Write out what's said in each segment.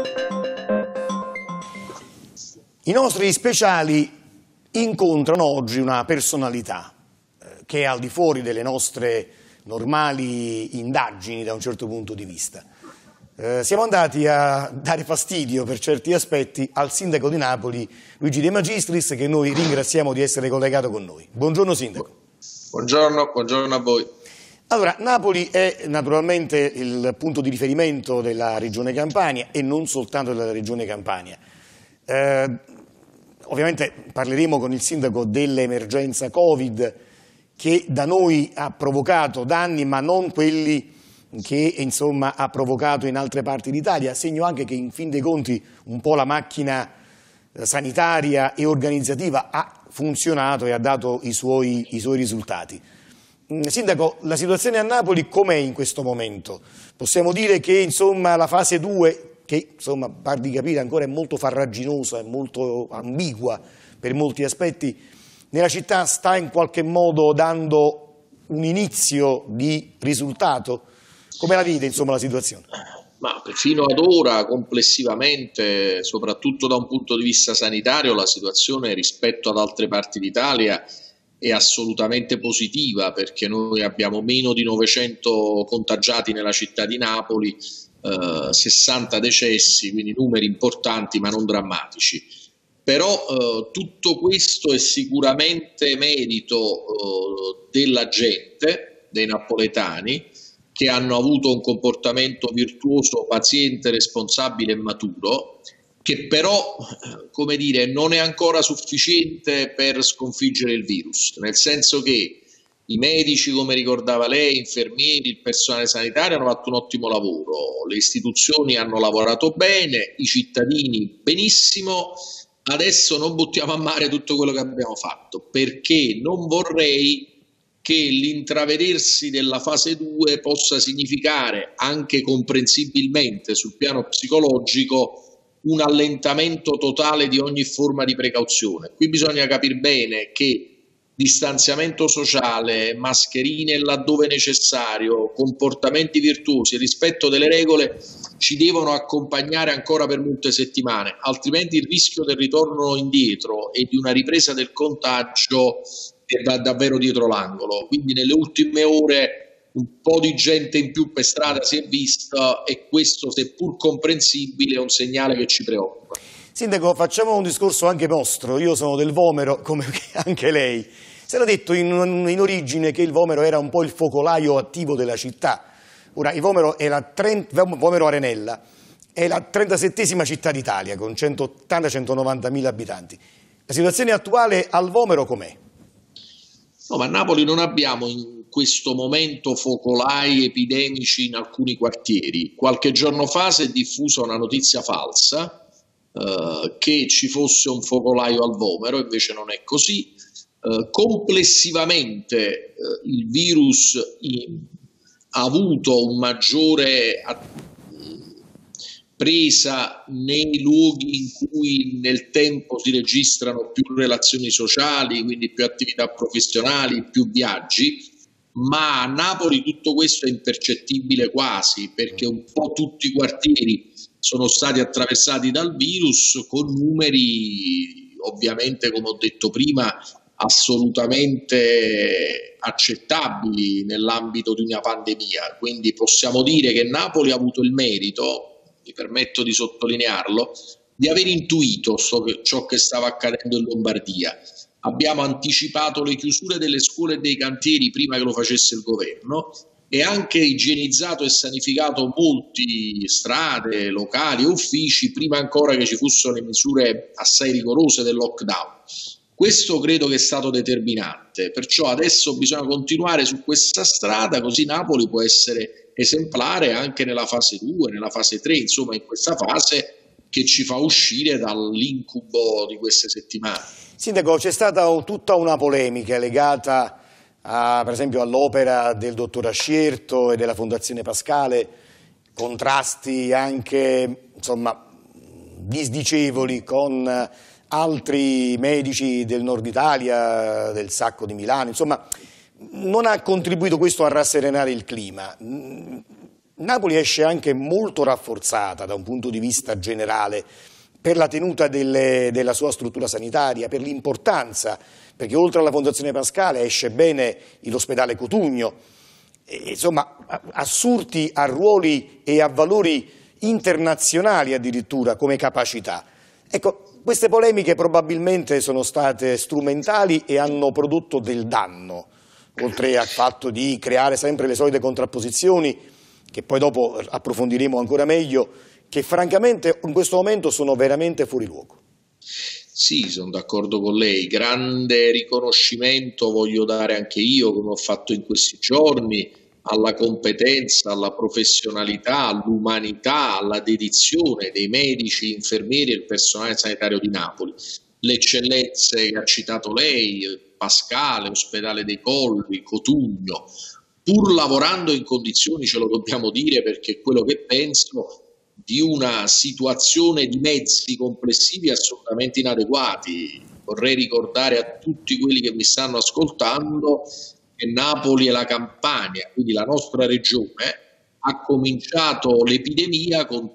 I nostri speciali incontrano oggi una personalità che è al di fuori delle nostre normali indagini da un certo punto di vista. Siamo andati a dare fastidio per certi aspetti al sindaco di Napoli, Luigi De Magistris, che noi ringraziamo di essere collegato con noi. Buongiorno sindaco. Buongiorno a voi. Allora, Napoli è naturalmente il punto di riferimento della Regione Campania e non soltanto della Regione Campania. Ovviamente parleremo con il sindaco dell'emergenza Covid che da noi ha provocato danni, ma non quelli che insomma ha provocato in altre parti d'Italia. Segno anche che in fin dei conti un po' la macchina sanitaria e organizzativa ha funzionato e ha dato i suoi risultati. Sindaco, la situazione a Napoli com'è in questo momento? Possiamo dire che insomma la fase 2, che insomma par di capire ancora è molto farraginosa, è molto ambigua per molti aspetti, nella città sta in qualche modo dando un inizio di risultato? Come la vede insomma la situazione? Ma fino ad ora complessivamente, soprattutto da un punto di vista sanitario, la situazione rispetto ad altre parti d'Italia è assolutamente positiva, perché noi abbiamo meno di 900 contagiati nella città di Napoli, 60 decessi, quindi numeri importanti ma non drammatici. Però tutto questo è sicuramente merito della gente, dei napoletani, che hanno avuto un comportamento virtuoso, paziente, responsabile e maturo, che però, come dire, non è ancora sufficiente per sconfiggere il virus, nel senso che i medici, come ricordava lei, infermieri, il personale sanitario hanno fatto un ottimo lavoro, le istituzioni hanno lavorato bene, i cittadini benissimo. Adesso non buttiamo a mare tutto quello che abbiamo fatto, perché non vorrei che l'intravedersi della fase 2 possa significare, anche comprensibilmente sul piano psicologico, un allentamento totale di ogni forma di precauzione. Qui bisogna capire bene che distanziamento sociale, mascherine laddove necessario, comportamenti virtuosi e rispetto delle regole ci devono accompagnare ancora per molte settimane, altrimenti il rischio del ritorno indietro e di una ripresa del contagio è davvero dietro l'angolo. Quindi nelle ultime ore un po' di gente in più per strada si è vista e questo, seppur comprensibile, è un segnale che ci preoccupa. Sindaco, facciamo un discorso anche vostro. Io sono del Vomero, come anche lei. Si era detto in origine che il Vomero era un po' il focolaio attivo della città. Ora, il Vomero Vomero Arenella è la 37esima città d'Italia con 180-190 mila abitanti. La situazione attuale al Vomero com'è? No, ma a Napoli non abbiamo in questo momento focolai epidemici in alcuni quartieri. Qualche giorno fa si è diffusa una notizia falsa che ci fosse un focolaio al Vomero, invece non è così. Complessivamente il virus ha avuto un maggiore presa nei luoghi in cui nel tempo si registrano più relazioni sociali, quindi più attività professionali, più viaggi, ma a Napoli tutto questo è impercettibile quasi, perché un po' tutti i quartieri sono stati attraversati dal virus con numeri ovviamente, come ho detto prima, assolutamente accettabili nell'ambito di una pandemia. Quindi possiamo dire che Napoli ha avuto il merito, mi permetto di sottolinearlo, di aver intuito ciò che stava accadendo in Lombardia. Abbiamo anticipato le chiusure delle scuole e dei cantieri prima che lo facesse il governo e anche igienizzato e sanificato molti strade, locali e uffici prima ancora che ci fossero le misure assai rigorose del lockdown. Questo credo che è stato determinante, perciò adesso bisogna continuare su questa strada, così Napoli può essere esemplare anche nella fase 2, nella fase 3, insomma in questa fase che ci fa uscire dall'incubo di queste settimane. Sindaco, c'è stata tutta una polemica legata per esempio all'opera del dottor Ascierto e della Fondazione Pascale, contrasti anche insomma disdicevoli con altri medici del nord Italia, del Sacco di Milano, insomma non ha contribuito questo a rasserenare il clima. Napoli esce anche molto rafforzata da un punto di vista generale per la tenuta della sua struttura sanitaria, per l'importanza, perché oltre alla Fondazione Pascale esce bene l'ospedale Cotugno, insomma assurti a ruoli e a valori internazionali addirittura come capacità. Ecco, queste polemiche probabilmente sono state strumentali e hanno prodotto del danno, oltre al fatto di creare sempre le solite contrapposizioni, che poi dopo approfondiremo ancora meglio, che francamente in questo momento sono veramente fuori luogo. Sì, sono d'accordo con lei. Grande riconoscimento voglio dare anche io, come ho fatto in questi giorni, alla competenza, alla professionalità, all'umanità, alla dedizione dei medici, infermieri e il personale sanitario di Napoli. Le eccellenze che ha citato lei, Pascale, Ospedale dei Colli, Cotugno, pur lavorando in condizioni, ce lo dobbiamo dire perché è quello che penso, di una situazione di mezzi complessivi assolutamente inadeguati. Vorrei ricordare a tutti quelli che mi stanno ascoltando che Napoli e la Campania, quindi la nostra regione, ha cominciato l'epidemia con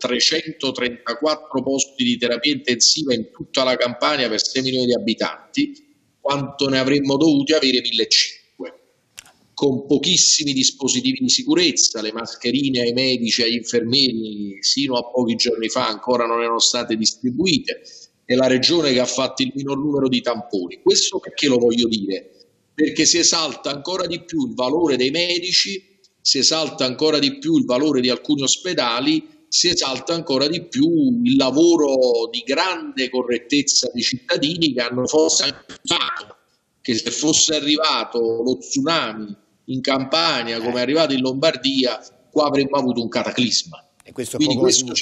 334 posti di terapia intensiva in tutta la Campania per 6 milioni di abitanti, quanto ne avremmo dovuti avere 1.500. Con pochissimi dispositivi di sicurezza, le mascherine ai medici e agli infermieri sino a pochi giorni fa ancora non erano state distribuite, è la regione che ha fatto il minor numero di tamponi. Questo perché lo voglio dire? Perché si esalta ancora di più il valore dei medici, si esalta ancora di più il valore di alcuni ospedali, si esalta ancora di più il lavoro di grande correttezza dei cittadini che hanno forse anche pensato che se fosse arrivato lo tsunami in Campania come è arrivato in Lombardia, qua avremmo avuto un cataclisma. Quindi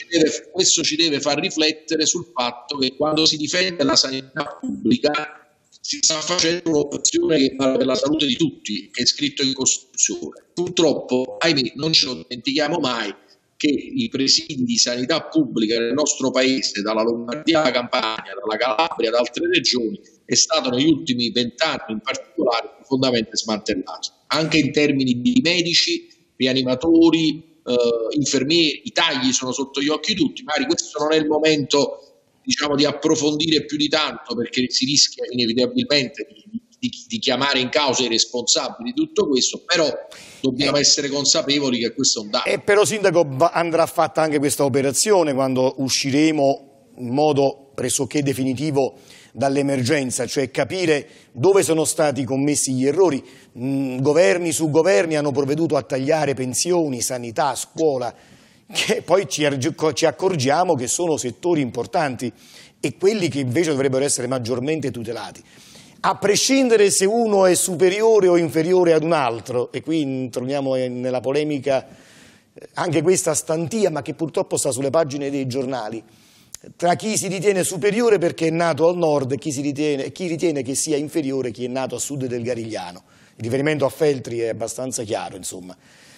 questo ci deve far riflettere sul fatto che quando si difende la sanità pubblica si sta facendo un'opzione che vale per la salute di tutti, che è scritto in Costituzione. Purtroppo, ahimè, non ce lo dimentichiamo mai che i presidi di sanità pubblica nel nostro paese, dalla Lombardia alla Campania, dalla Calabria, da altre regioni, è stato negli ultimi 20 anni in particolare profondamente smantellato, anche in termini di medici, rianimatori, infermieri. I tagli sono sotto gli occhi di tutti, magari questo non è il momento, diciamo, di approfondire più di tanto, perché si rischia inevitabilmente di chiamare in causa i responsabili di tutto questo, però dobbiamo essere consapevoli che questo è un dato. Però Sindaco, andrà fatta anche questa operazione quando usciremo in modo pressoché definitivo dall'emergenza, cioè capire dove sono stati commessi gli errori. Governi su governi hanno provveduto a tagliare pensioni, sanità, scuola, che poi ci accorgiamo che sono settori importanti e quelli che invece dovrebbero essere maggiormente tutelati. A prescindere se uno è superiore o inferiore ad un altro, e qui torniamo nella polemica, anche questa stantia, ma che purtroppo sta sulle pagine dei giornali, tra chi si ritiene superiore perché è nato al nord e chi ritiene che sia inferiore chi è nato a sud del Garigliano. Il riferimento a Feltri è abbastanza chiaro, insomma.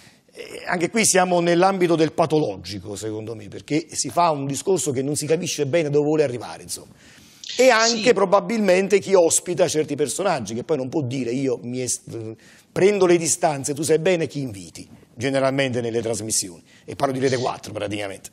Anche qui siamo nell'ambito del patologico, secondo me, perché si fa un discorso che non si capisce bene dove vuole arrivare, insomma. E anche probabilmente chi ospita certi personaggi, che poi non può dire io prendo le distanze, tu sai bene chi inviti, generalmente nelle trasmissioni, e parlo di Rete 4 praticamente.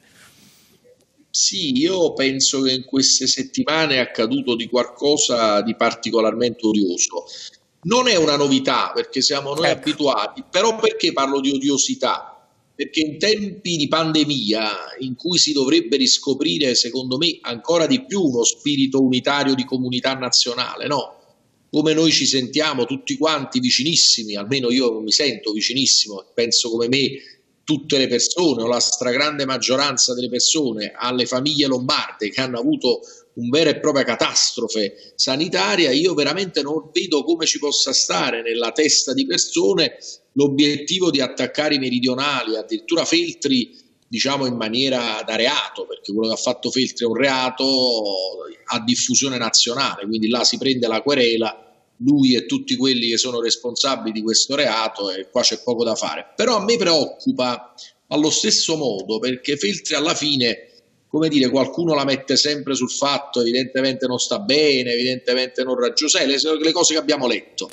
Sì, io penso che in queste settimane è accaduto di qualcosa di particolarmente odioso. Non è una novità, perché siamo noi abituati, però perché parlo di odiosità? Perché in tempi di pandemia, in cui si dovrebbe riscoprire, secondo me, ancora di più uno spirito unitario di comunità nazionale, no? Come noi ci sentiamo tutti quanti vicinissimi, almeno io mi sento vicinissimo, penso come me tutte le persone o la stragrande maggioranza delle persone alle famiglie lombarde che hanno avuto una vera e propria catastrofe sanitaria, io veramente non vedo come ci possa stare nella testa di persone l'obiettivo di attaccare i meridionali, addirittura Feltri, diciamo in maniera da reato, perché quello che ha fatto Feltri è un reato a diffusione nazionale, quindi là si prende la querela, lui e tutti quelli che sono responsabili di questo reato, e qua c'è poco da fare. Però a me preoccupa allo stesso modo, perché Feltri alla fine, come dire, qualcuno la mette sempre sul fatto, evidentemente non sta bene, evidentemente non ragiona, le cose che abbiamo letto. Sì.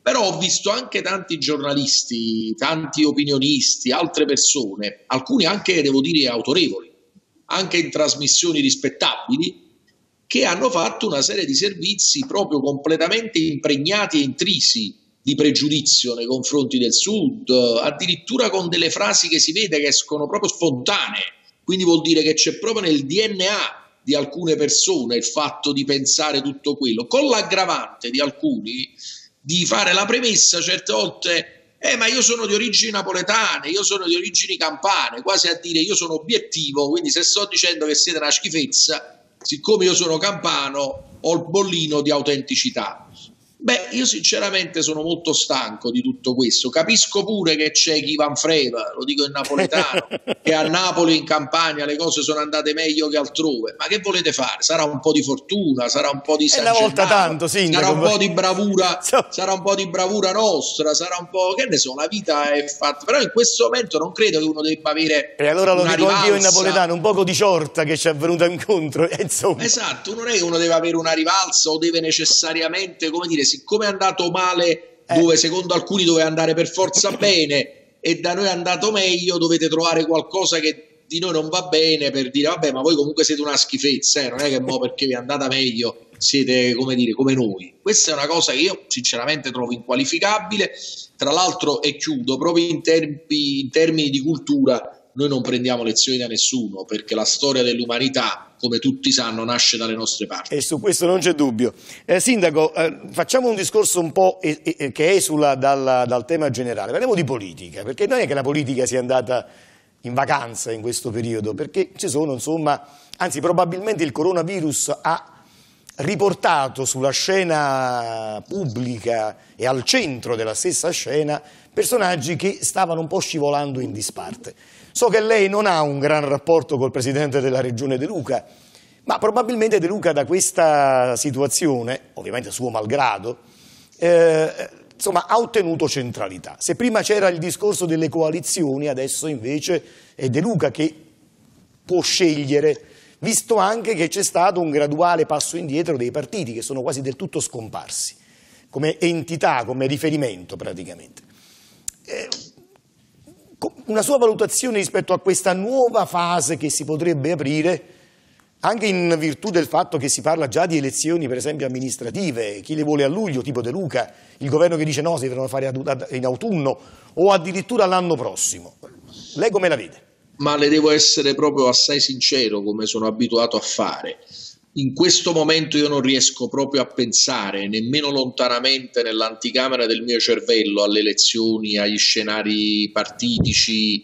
Però ho visto anche tanti giornalisti, tanti opinionisti, altre persone, alcuni anche, devo dire, autorevoli, anche in trasmissioni rispettabili, che hanno fatto una serie di servizi proprio completamente impregnati e intrisi di pregiudizio nei confronti del Sud, addirittura con delle frasi che si vede che escono proprio spontanee, quindi vuol dire che c'è proprio nel DNA di alcune persone il fatto di pensare tutto quello, con l'aggravante di alcuni di fare la premessa certe volte ma io sono di origini napoletane, io sono di origini campane, quasi a dire io sono obiettivo, quindi se sto dicendo che siete una schifezza, siccome io sono campano, ho il bollino di autenticità. Beh, io sinceramente sono molto stanco di tutto questo. Capisco pure che c'è chi Van Freva, lo dico in napoletano, che a Napoli in Campania le cose sono andate meglio che altrove. Ma che volete fare? Sarà un po' di fortuna, sarà un po' di San Gennaro, volta tanto, sarà un po' di bravura, sarà un po' di bravura nostra, sarà un po', che ne so, la vita è fatta. Però in questo momento non credo che uno debba avere e allora lo una dico anch'io in rivalsa. napoletano, un poco di ciorta che ci è venuta incontro, insomma. Esatto, non è che uno deve avere una rivalsa o deve necessariamente, come dire, siccome è andato male dove secondo alcuni doveva andare per forza bene e da noi è andato meglio, dovete trovare qualcosa che di noi non va bene per dire vabbè, ma voi comunque siete una schifezza, non è che mo perché vi è andata meglio siete, come dire, come noi. Questa è una cosa che io sinceramente trovo inqualificabile. Tra l'altro, e chiudo, proprio in termini di cultura noi non prendiamo lezioni da nessuno, perché la storia dell'umanità, come tutti sanno, nasce dalle nostre parti. E su questo non c'è dubbio. Sindaco, facciamo un discorso un po' che esula dal tema generale. Parliamo di politica, perché non è che la politica sia andata in vacanza in questo periodo, perché ci sono, insomma, anzi probabilmente il coronavirus ha riportato sulla scena pubblica e al centro della stessa scena personaggi che stavano un po' scivolando in disparte. So che lei non ha un gran rapporto col presidente della regione De Luca, ma probabilmente De Luca da questa situazione, ovviamente suo malgrado, insomma, ha ottenuto centralità. Se prima c'era il discorso delle coalizioni, adesso invece è De Luca che può scegliere, visto anche che c'è stato un graduale passo indietro dei partiti che sono quasi del tutto scomparsi, come entità, come riferimento praticamente. Una sua valutazione rispetto a questa nuova fase che si potrebbe aprire, anche in virtù del fatto che si parla già di elezioni per esempio amministrative, chi le vuole a luglio, tipo De Luca, il governo che dice no, si devono fare in autunno o addirittura l'anno prossimo. Lei come la vede? Ma le devo essere proprio assai sincero, come sono abituato a fare. In questo momento io non riesco proprio a pensare, nemmeno lontanamente nell'anticamera del mio cervello, alle elezioni, agli scenari partitici,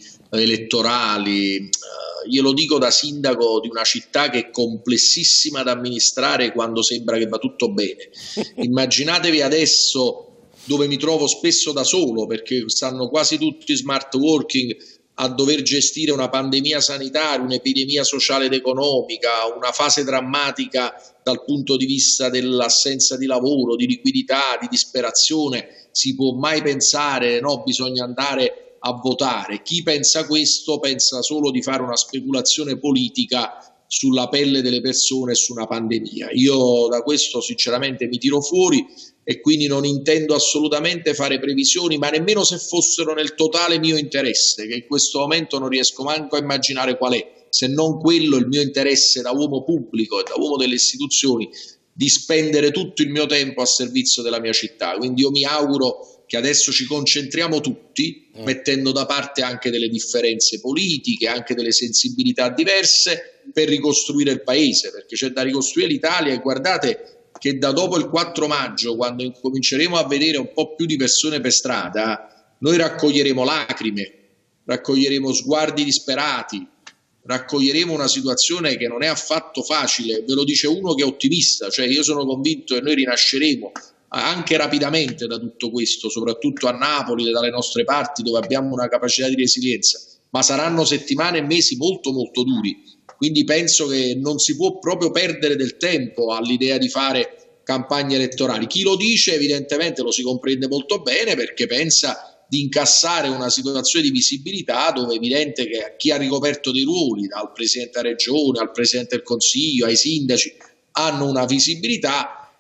elettorali. Glielo dico da sindaco di una città che è complessissima da amministrare quando sembra che va tutto bene. Immaginatevi adesso, dove mi trovo spesso da solo, perché stanno quasi tutti smart working, a dover gestire una pandemia sanitaria, un'epidemia sociale ed economica, una fase drammatica dal punto di vista dell'assenza di lavoro, di liquidità, di disperazione. Si può mai pensare, no, bisogna andare a votare? Chi pensa questo pensa solo di fare una speculazione politica sulla pelle delle persone e su una pandemia. Io da questo sinceramente mi tiro fuori e quindi non intendo assolutamente fare previsioni, ma nemmeno se fossero nel totale mio interesse, che in questo momento non riesco manco a immaginare qual è, se non quello, il mio interesse da uomo pubblico e da uomo delle istituzioni, di spendere tutto il mio tempo a servizio della mia città. Quindi io mi auguro che adesso ci concentriamo tutti, mettendo da parte anche delle differenze politiche, anche delle sensibilità diverse, per ricostruire il paese, perché c'è da ricostruire l'Italia. E guardate che da dopo il 4 maggio, quando incominceremo a vedere un po' più di persone per strada, noi raccoglieremo lacrime, raccoglieremo sguardi disperati, raccoglieremo una situazione che non è affatto facile. Ve lo dice uno che è ottimista, cioè io sono convinto che noi rinasceremo anche rapidamente da tutto questo, soprattutto a Napoli e dalle nostre parti dove abbiamo una capacità di resilienza, ma saranno settimane e mesi molto molto duri. Quindi penso che non si può proprio perdere del tempo all'idea di fare campagne elettorali. Chi lo dice evidentemente lo si comprende molto bene, perché pensa di incassare una situazione di visibilità dove è evidente che chi ha ricoperto dei ruoli, dal Presidente della Regione al Presidente del Consiglio ai sindaci, hanno una visibilità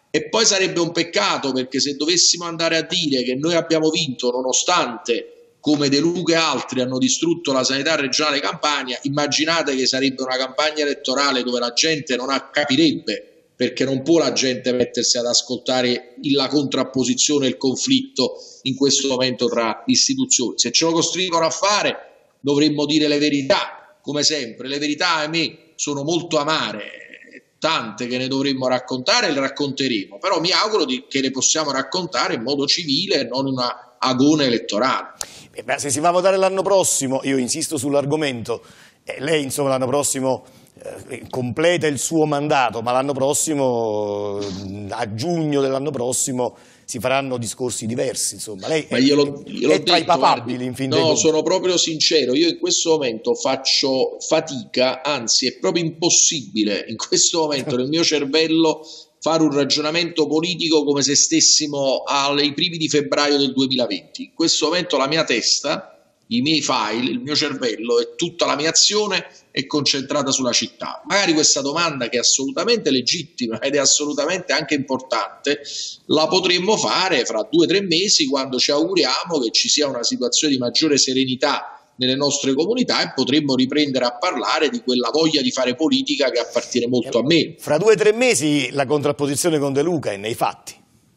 E poi sarebbe un peccato, perché se dovessimo andare a dire che noi abbiamo vinto nonostante, come De Luca e altri, hanno distrutto la sanità regionale Campania, immaginate che sarebbe una campagna elettorale dove la gente non capirebbe, perché non può la gente mettersi ad ascoltare la contrapposizione e il conflitto in questo momento tra istituzioni. Se ce lo costringono a fare, dovremmo dire le verità, come sempre. Le verità, ahimè, sono molto amare, tante che ne dovremmo raccontare e le racconteremo, però mi auguro che le possiamo raccontare in modo civile e non in una agone elettorale. Se si va a votare l'anno prossimo, io insisto sull'argomento, lei insomma l'anno prossimo completa il suo mandato, ma l'anno prossimo, a giugno dell'anno prossimo, si faranno discorsi diversi, insomma. Lei è tra i papabili, in fin dei conti. Sono proprio sincero, io in questo momento faccio fatica, anzi è proprio impossibile in questo momento nel mio cervello fare un ragionamento politico come se stessimo ai primi di febbraio del 2020. In questo momento la mia testa, i miei file, il mio cervello e tutta la mia azione è concentrata sulla città. Magari questa domanda, che è assolutamente legittima ed è assolutamente anche importante, la potremmo fare fra 2 o 3 mesi, quando ci auguriamo che ci sia una situazione di maggiore serenità nelle nostre comunità e potremmo riprendere a parlare di quella voglia di fare politica che appartiene molto a me. Fra 2 o 3 mesi la contrapposizione con De Luca è nei fatti.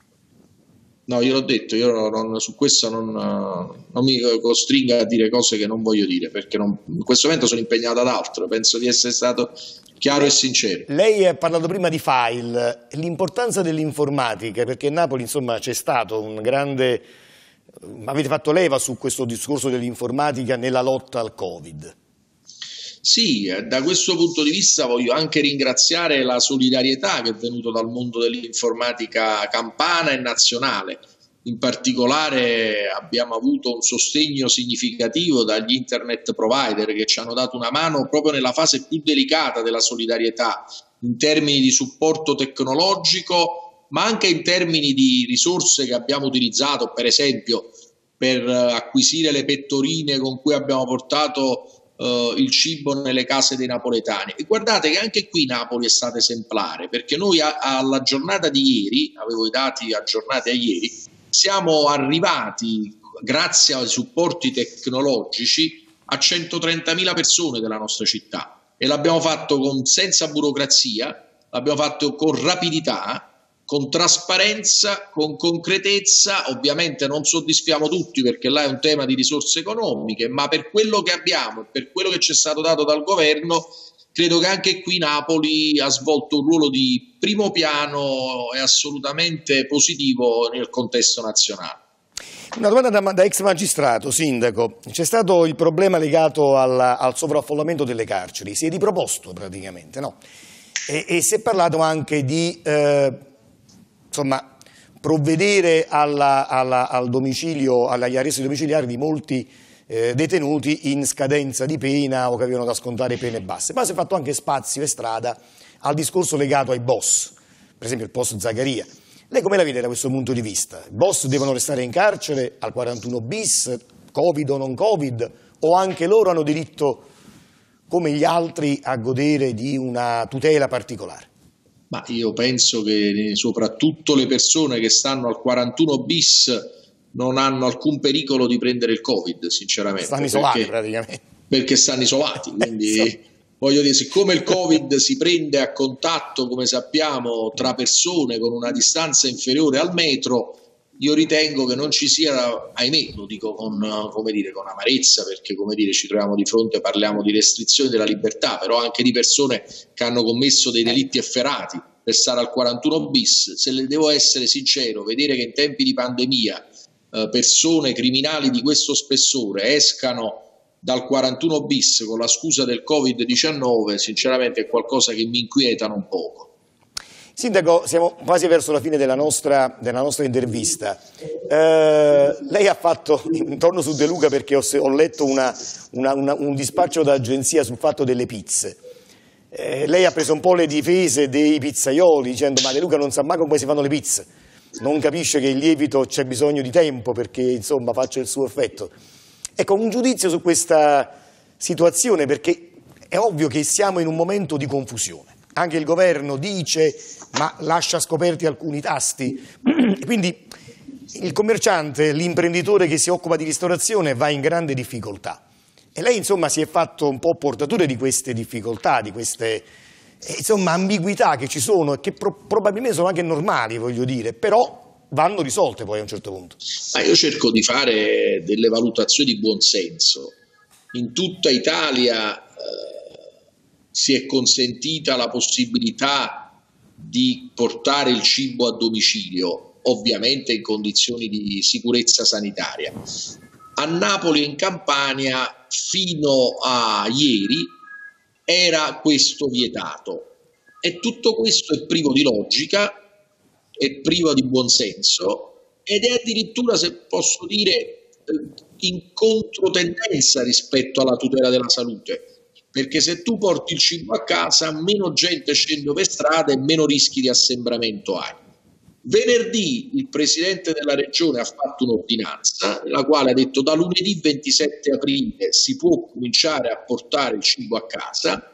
No, io l'ho detto, io su questo non mi costringa a dire cose che non voglio dire, perché in questo momento sono impegnato ad altro, penso di essere stato chiaro e sincero. Lei ha parlato prima di file, l'importanza dell'informatica, perché a Napoli insomma c'è stato un grande... Avete fatto leva su questo discorso dell'informatica nella lotta al Covid? Sì, da questo punto di vista voglio anche ringraziare la solidarietà che è venuta dal mondo dell'informatica campana e nazionale. In particolare abbiamo avuto un sostegno significativo dagli internet provider, che ci hanno dato una mano proprio nella fase più delicata della solidarietà, in termini di supporto tecnologico, ma anche in termini di risorse che abbiamo utilizzato, per esempio per acquisire le pettorine con cui abbiamo portato il cibo nelle case dei napoletani. E guardate che anche qui Napoli è stata esemplare, perché noi alla giornata di ieri, avevo i dati aggiornati a ieri, siamo arrivati, grazie ai supporti tecnologici, a 130.000 persone della nostra città, e l'abbiamo fatto senza burocrazia, l'abbiamo fatto con rapidità, con trasparenza, con concretezza. Ovviamente non soddisfiamo tutti, perché là è un tema di risorse economiche, ma per quello che abbiamo e per quello che ci è stato dato dal governo, credo che anche qui Napoli ha svolto un ruolo di primo piano e assolutamente positivo nel contesto nazionale. Una domanda da ex magistrato, sindaco. C'è stato il problema legato al sovraffollamento delle carceri, si è riproposto praticamente, no? E si è parlato anche di provvedere al domicilio, agli arresti domiciliari di molti detenuti in scadenza di pena o che avevano da scontare pene basse, ma si è fatto anche spazio e strada al discorso legato ai boss, per esempio il post Zagaria. Lei come la vede da questo punto di vista? I boss devono restare in carcere al 41 bis, Covid o non Covid, o anche loro hanno diritto, come gli altri, a godere di una tutela particolare? Ma io penso che soprattutto le persone che stanno al 41 bis non hanno alcun pericolo di prendere il Covid, sinceramente. Stanno isolati praticamente. Perché stanno isolati, quindi voglio dire, siccome il Covid si prende a contatto, come sappiamo, tra persone con una distanza inferiore al metro, io ritengo che non ci sia, ahimè, lo dico con amarezza, perché ci troviamo di fronte, parliamo di restrizioni della libertà, però anche di persone che hanno commesso dei delitti efferati per stare al 41 bis. Se le devo essere sincero, vedere che in tempi di pandemia persone criminali di questo spessore escano dal 41 bis con la scusa del Covid-19, sinceramente è qualcosa che mi inquieta un poco. Sindaco, siamo quasi verso la fine della nostra intervista. Lei ha fatto, torno su De Luca perché ho letto un dispaccio d'agenzia sul fatto delle pizze. Lei ha preso un po' le difese dei pizzaioli dicendo ma De Luca non sa mai come si fanno le pizze, non capisce che il lievito c'è bisogno di tempo perché insomma faccia il suo effetto. Ecco, un giudizio su questa situazione, perché è ovvio che siamo in un momento di confusione. anche il governo dice ma lascia scoperti alcuni tasti, quindi il commerciante, l'imprenditore che si occupa di ristorazione va in grande difficoltà e lei insomma si è fatto un po' portatore di queste difficoltà, di queste insomma ambiguità che ci sono e che probabilmente sono anche normali, voglio dire, però vanno risolte poi a un certo punto. Io cerco di fare delle valutazioni di buonsenso. In tutta Italia si è consentita la possibilità di portare il cibo a domicilio, ovviamente in condizioni di sicurezza sanitaria. A Napoli e in Campania fino a ieri era questo vietato e tutto questo è privo di logica, è privo di buonsenso ed è addirittura, se posso dire, in controtendenza rispetto alla tutela della salute, perché se tu porti il cibo a casa meno gente scende per strada e meno rischi di assembramento hai. Venerdì il presidente della regione ha fatto un'ordinanza nella quale ha detto da lunedì 27 aprile si può cominciare a portare il cibo a casa,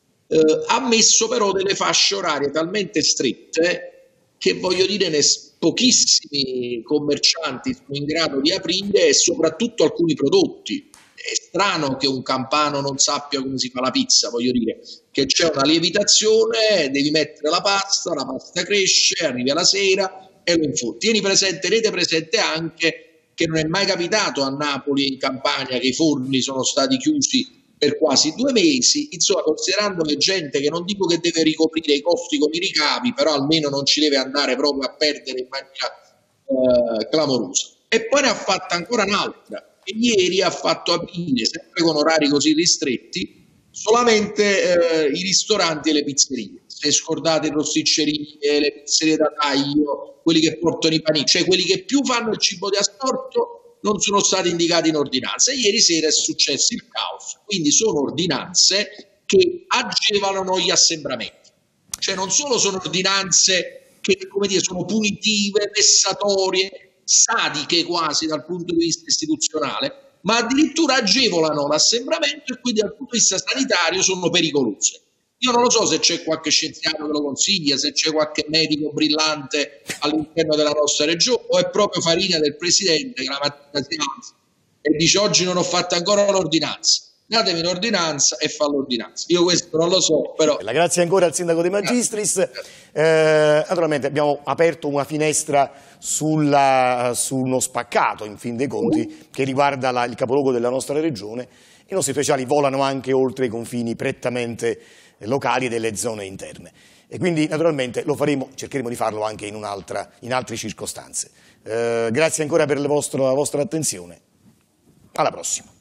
ha messo però delle fasce orarie talmente strette che, voglio dire, pochissimi commercianti sono in grado di aprire e soprattutto alcuni prodotti. È strano che un campano non sappia come si fa la pizza, voglio dire, che c'è una lievitazione, devi mettere la pasta cresce, arriva la sera e lo infundi. Tenete presente anche che non è mai capitato a Napoli e in Campania che i forni sono stati chiusi per quasi 2 mesi, insomma, considerando che gente che non dico che deve ricoprire i costi con i ricavi, però almeno non ci deve andare proprio a perdere in maniera clamorosa. E poi ne ha fatta ancora un'altra, che ieri ha fatto aprire, sempre con orari così ristretti, solamente i ristoranti e le pizzerie. Se scordate le rosticcerie, le pizzerie da taglio, quelli che portano i panini, cioè quelli che più fanno il cibo di asporto, non sono stati indicati in ordinanza. Ieri sera è successo il caos, quindi sono ordinanze che agevolano gli assembramenti, cioè non solo sono ordinanze che, come dire, sono punitive, vessatorie, sadiche quasi dal punto di vista istituzionale, ma addirittura agevolano l'assembramento e quindi dal punto di vista sanitario sono pericolose. Io non lo so se c'è qualche scienziato che lo consiglia, se c'è qualche medico brillante all'interno della nostra regione, o è proprio farina del presidente che la mattina si alza e dice oggi non ho fatto ancora l'ordinanza. Datemi l'ordinanza e fa l'ordinanza. Io questo non lo so, però... Grazie ancora al sindaco De Magistris. Naturalmente abbiamo aperto una finestra su uno spaccato, in fin dei conti, che riguarda il capoluogo della nostra regione. I nostri speciali volano anche oltre i confini prettamente locali delle zone interne. E quindi naturalmente lo faremo, cercheremo di farlo anche in altre circostanze. Grazie ancora per la vostra attenzione. Alla prossima.